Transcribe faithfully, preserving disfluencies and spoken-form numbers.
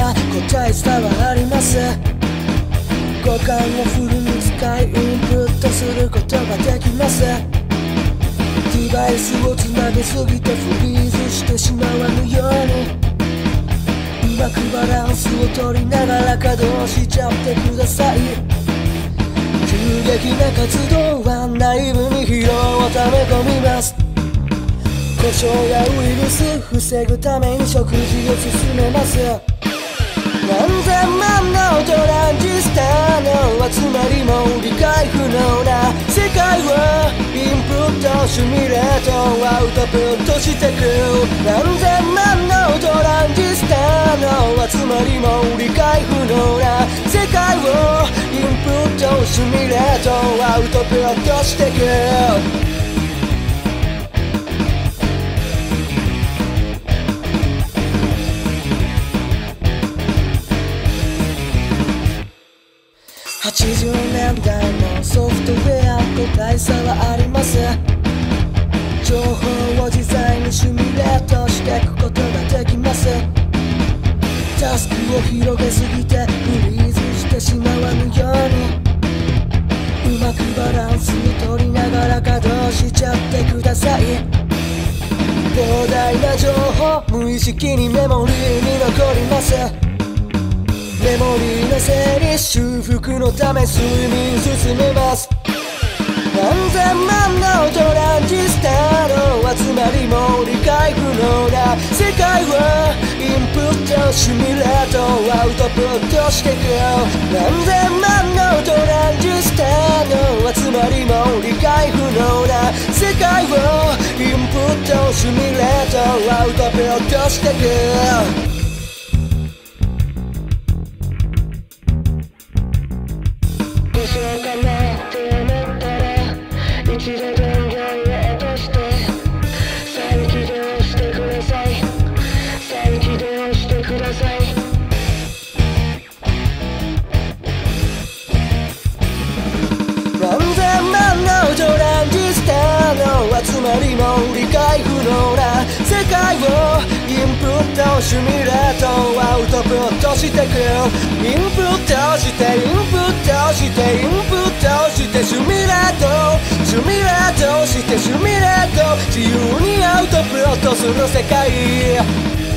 が答え伝わります。五感をフルに使いインプットすることができます。デバイスをつなげすぎてフリーズしてしまわぬように、うまくバランスを取りながら稼働しちゃってください。急激な活動は内部に疲労を溜め込みます。故障やウイルス防ぐために食事を進めます。何千万のトランジスタの集まりも理解不能な世界をインプットシミュレートアウトプットしてく。何千万のトランジスタの集まりも理解不能な世界をインプットシミュレートアウトプットしてく。はちじゅうねんだいのソフトウェアと大差はあります。情報を自在にシミュレートしていくことができます。タスクを広げすぎてフリーズしてしまわぬように、うまくバランスを取りながら稼働しちゃってください。膨大な情報無意識にメモリーに残ります。メモリーの整理修復のため睡眠進めます。何千万のトランジスタの集まりも理解不能な世界をインプットシミュレートアウトプットしてく。何千万のトランジスタの集まりも理解不能な世界をインプットシミュレートアウトプットしてく。そうかなって思ったら一度電源を落として再起動してください。再起動してください。何千万のトランジスタの集まりも理解不能な世界をインプットシミュレートアウトプットしてく。インプットしてインプットしてインプットしてシミュレートシミュレートしてシミュレート自由にアウトプットする世界。